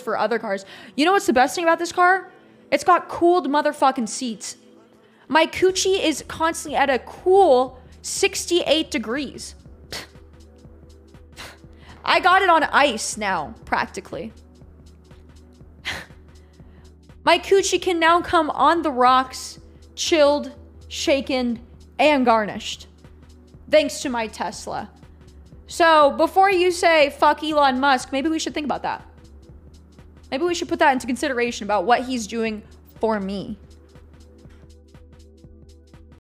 for other cars. You know what's the best thing about this car? It's got cooled motherfucking seats. My coochie is constantly at a cool 68 degrees. I got it on ice now, practically. My coochie can now come on the rocks, chilled, shaken, and garnished. Thanks to my Tesla. So before you say fuck Elon Musk, maybe we should think about that. Maybe we should put that into consideration about what he's doing for me.